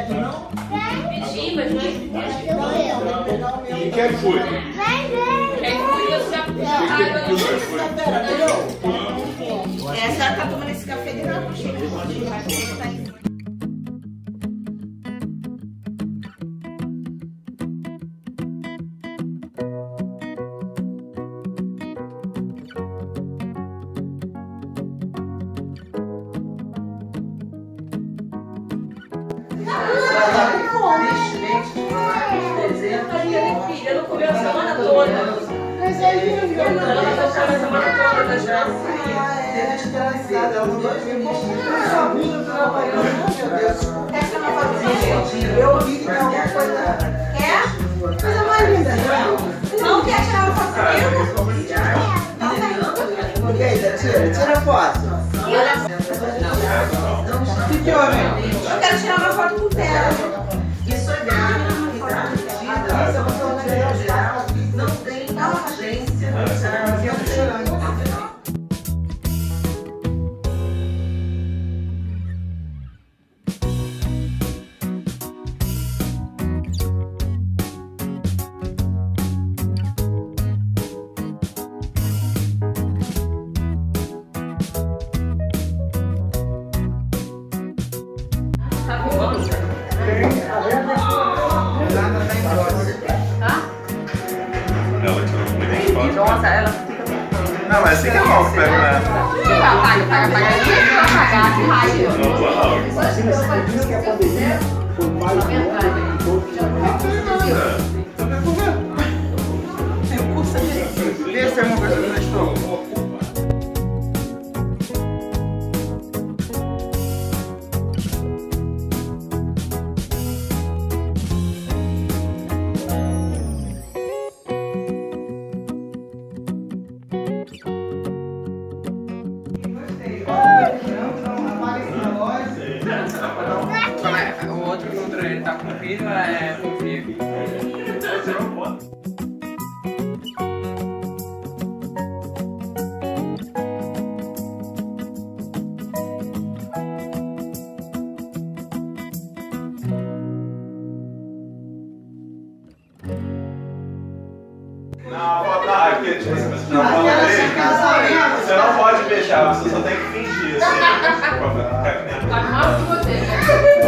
Pede não? Pedi, mas não. E quem foi? Quem foi essa tá tomando esse café de não, chega. Eu não comi a semana toda. Mas aí, ela tá comendo a semana toda das Deve te trazer, ela mandou as minhas amigas trabalhando, meu Deus. Essa é uma fotinha. Eu vi que tem alguma coisa. Quer? Coisa mais linda. Não quer tirar uma foto comigo? Ok, tira a foto. Que houve? Eu quero tirar uma foto com tela. Isso é grave, não tem urgência. Nossa, ela fica... Não, mas assim que é bom que pega, né? Pagar de raio. Não, não. Vê se é uma coisa que eu estou. O outro controle tá com fio, é com fio. Aqui, tipo assim, você não pode beijar. Você não pode beijar, você só tem que fingir, assim. Tá mal de você, né?